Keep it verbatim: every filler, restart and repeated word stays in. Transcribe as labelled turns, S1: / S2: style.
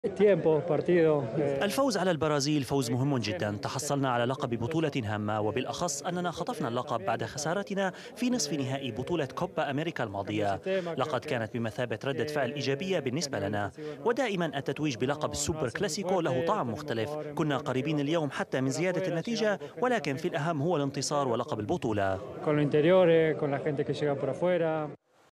S1: الفوز على البرازيل فوز مهم جدا. تحصلنا على لقب بطولة هامة، وبالأخص أننا خطفنا اللقب بعد خسارتنا في نصف نهائي بطولة كوبا أمريكا الماضية. لقد كانت بمثابة ردة فعل إيجابية بالنسبة لنا، ودائما التتويج بلقب السوبر كلاسيكو له طعم مختلف. كنا قريبين اليوم حتى من زيادة النتيجة، ولكن في الأهم هو الانتصار ولقب البطولة.